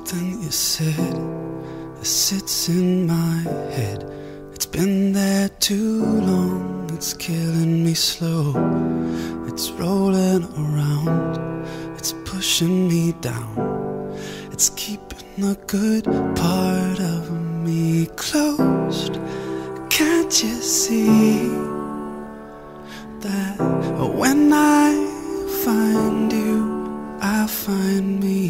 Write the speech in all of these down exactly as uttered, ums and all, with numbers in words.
something you said that sits in my head. It's been there too long, it's killing me slow. It's rolling around, it's pushing me down. It's keeping the good part of me closed. Can't you see that when I find you, I find me?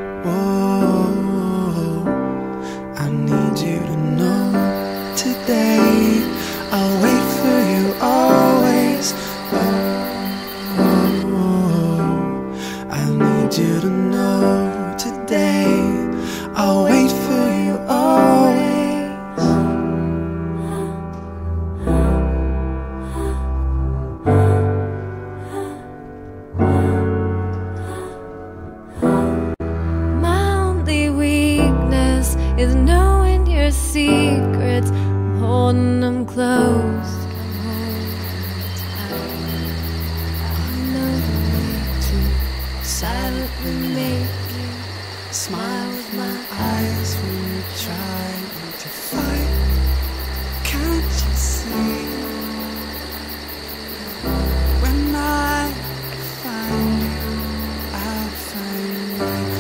Whoa, I need you to know today I'll wait for you always. Oh, oh, oh. I need you to know today I'll wait for you always. Is knowing your secrets. I'm holding them close, I'm holding tight. I know the way to silently make you smile with my eyes when you're trying to fight. Can't you see? When I find you, I find me.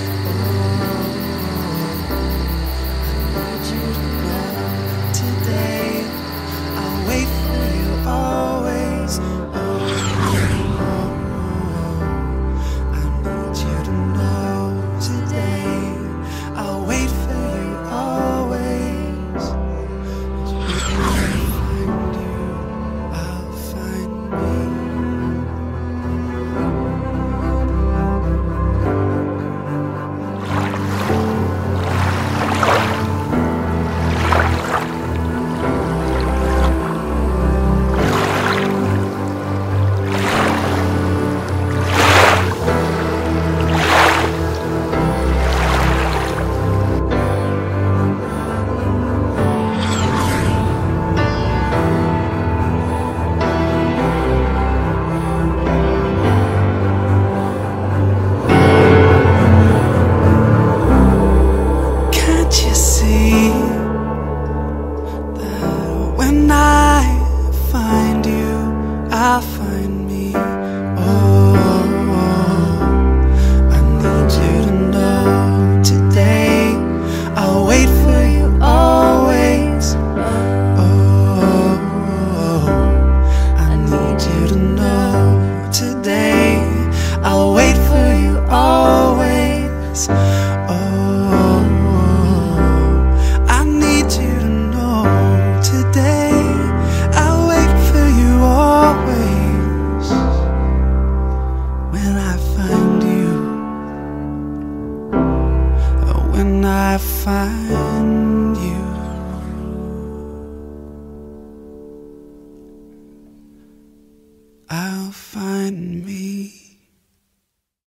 When I find you, I find me. Oh, oh, I need you to know today I'll wait for you always. Oh, oh, I need you to know today I'll wait for you always. Oh, I need you to know today I'll wait for you always. When I find you, when I find